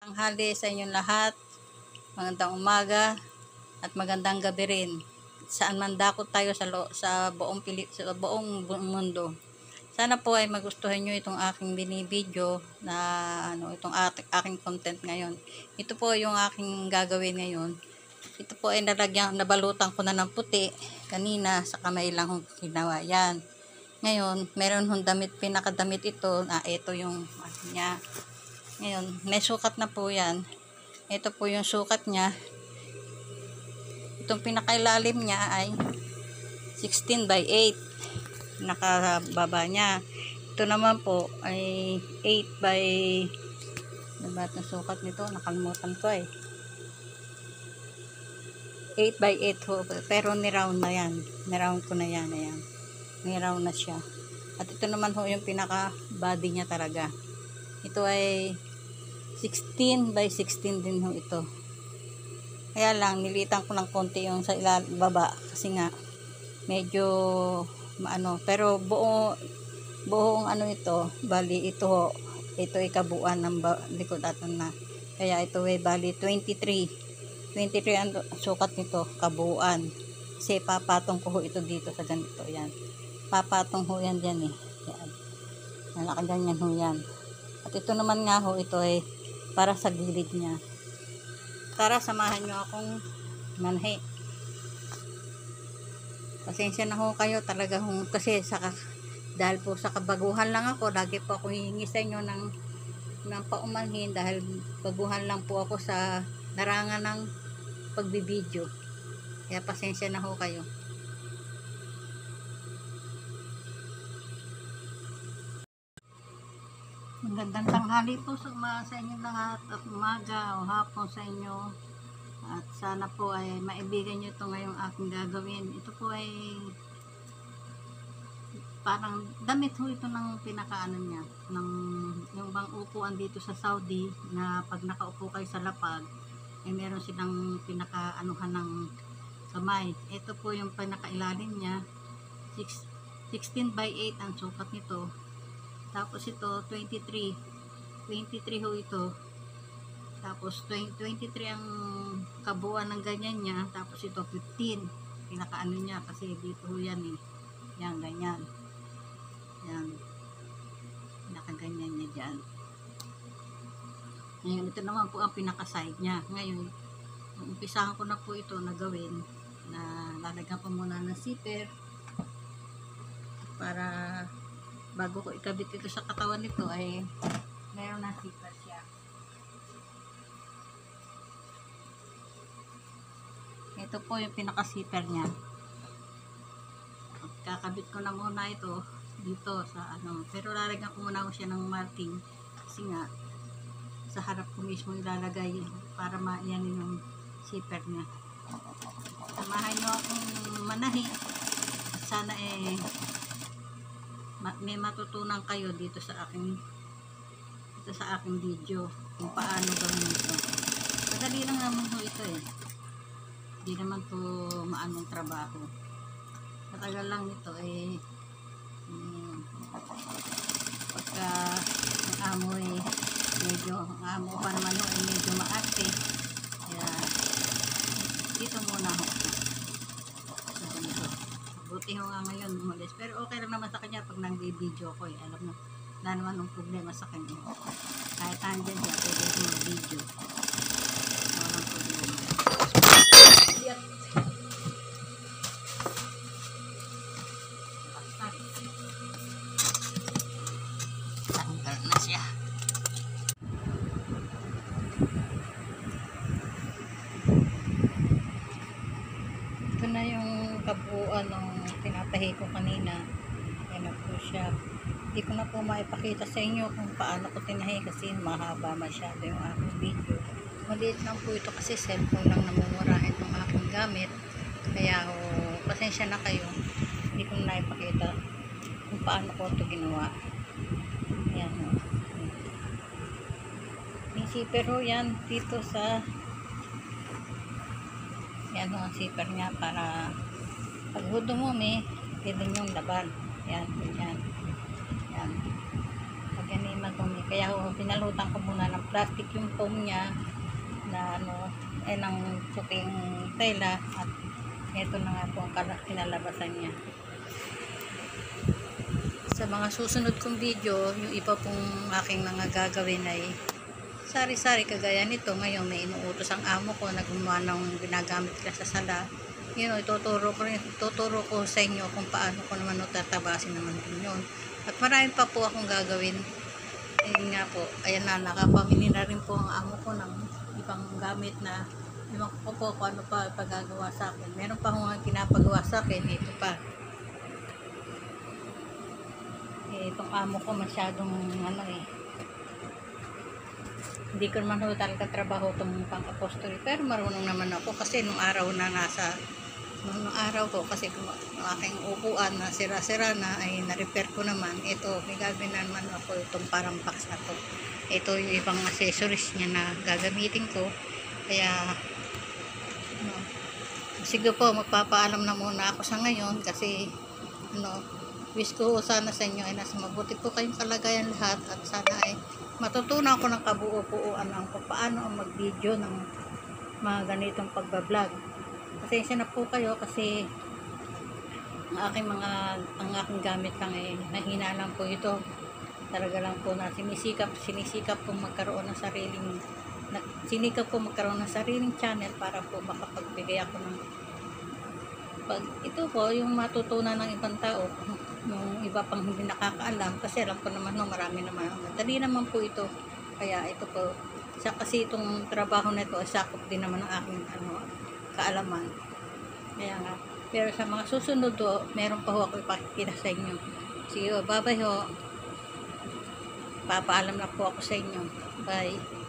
Tanghali sa inyong lahat, magandang umaga at magandang gabi rin. Saan man dako tayo sa buong mundo. Sana po ay magustuhan nyo itong aking binibideo na itong aking content ngayon. Ito po yung aking gagawin ngayon. Ito po ay nabalutan ko na ng puti kanina sa kamay lang kong ginawa. Yan. Ngayon, meron hong pinakadamit ito na ito yung niya. Ngayon, may sukat na po yan. Ito po yung sukat niya. Itong pinakailalim niya ay 16 by 8. Nakababa niya. Ito naman po ay 8 by ano ba itong sukat nito? Nakalimutan ko 8 by 8 ho. Pero ni-round na yan. Ni-round ko na yan. Ayan. Ni-round na siya. At ito naman ho yung pinaka body niya talaga. Ito ay 16 by 16 din ho ito. Kaya lang nilitan ko ng konti yung sa baba kasi nga medyo pero buong ito, bali ito ho, ito ay kabuuan ng likod aton na. Kaya ito ay bali 23 ang sukat nito, kabuuan. Kasi papatong ko ho ito dito sa ganito, yan. Papatong ho yan dyan yan. Nakaganyan ho yan. At ito naman nga ho, ito ay para sa gilid niya. Tara, samahan nyo akong manhi. Pasensya na ho kayo talaga kasi dahil po sa kabaguhan lang ako, lagi po ako hihingi sa inyo ng paumanhin dahil baguhan lang po ako sa larangan ng pagbibideo. Kaya pasensya na ho kayo. Magandang tanghali po sa inyong lahat at umaga o hapon sa inyo. At sana po ay maibigan nyo ito ngayong aking gagawin. Ito po ay parang damit ho ito ng pinakaano niya. Yung bang upuan dito sa Saudi na pag nakaupo kayo sa lapag ay meron silang pinakaanuhan ng kamay. Ito po yung pinakailalim niya. 16 by 8 ang sukat nito. Tapos ito 23 ho ito. Tapos 23 ang kabuuan ng ganyan niya. Tapos ito 15 pinakaano niya kasi dito ho yan yan ganyan, yan pinakaganyan niya dyan. Ngayon ito naman po ang pinaka side niya. Ngayon umpisahan ko na po ito na gawin na lalagyan ko muna ng zipper para bago ko ikabit ito sa katawan nito ay meron na zipper siya. Ito po yung pinaka-zipper niya. Kakabit ko na muna ito dito sa pero lalagyan ko muna siya ng marking kasi nga sa harap ko mismo ilalagay para maiyanin yung zipper niya. Samahan nyo akong manahi at sana may matutunan kayo dito sa aking video kung paano gawin ito. Madali lang naman ho ito hindi naman to maanong trabaho. Matagal lang ito pagka ang amo pa naman ho medyo maarte. Kaya dito muna ho. Buti ho nga ngayon umalis. Pero okay lang naman sa kanya pag nang-video ko alam na wala naman ang problema sa kanya. Kahit andyan siya, pwede ko mag-video. Walang problema. Tanggal na siya. Ito na yung kabuuan ng tinatahi ko kanina. Yan na po siya. Hindi ko na po maipakita sa inyo kung paano ko tinahi kasi mahaba masyado yung aking video. Maliit lang po ito kasi cellphone lang namumurahin ng aking gamit. Kaya pasensya na kayo. Hindi ko na ipakita kung paano ko ito ginawa. Yan o. May zipper ho yan dito sa yan ho ang zipper niya para pag dumumi, pwede yung laban. Yan, yan. Yan. Pag yan ay madumi. Kaya pinalutan ko muna ng plastic yung foam niya na ng puting tela, at ito na nga po ang kinalabasan niya. Sa mga susunod kong video, yung iba pong aking mga gagawin ay sari-sari kagaya nito. Ngayon may inuutos ang amo ko na gumawa ng ginagamit ka sa sala. Ituturo ko sa inyo kung paano ko naman tatabasin naman din yun. At marami pa po akong gagawin. Ayun nga po, ayan na, nakapamili na rin po ang amo ko ng ibang gamit na iwan ko po kung ano pa pagagawa sa akin. Meron pa akong pinapagawa sa akin, ito pa. Itong amo ko masyadong hindi ko naman talaga trabaho itong pang-apostol, pero marunong naman ako kasi nung araw ko kasi yung aking upuan na sira-sira na ay na-repair ko naman. Ito, may gagawin na naman ako itong parang box na to. Ito yung ibang accessories niya na gagamitin ko. Kaya sige po, magpapaalam na muna ako sa ngayon kasi wish ko sana sa inyo ay nasa mabuti po kayong kalagayan lahat, at sana ay matutunan ko ng kabuo-buuan ng paano ang mag-video ng mga ganitong pagbablog. Pasensya na po kayo kasi ang aking gamit lang ay mahina lang po ito. Talaga lang po na sinisikap po magkaroon ng sariling channel para po makapagbigay ako ng ito po yung matutunan ng ibang tao, yung iba pang hindi nakakaalam, kasi alam ko naman marami naman, madali naman po ito. Kaya ito po, kasi itong trabaho na ito sakop din naman ng aking kaalaman. Kaya nga, pero sa mga susunod meron pa ako ipakikita sa inyo. Sige, bye bye ho. Papaalam na po ako sa inyo. Bye.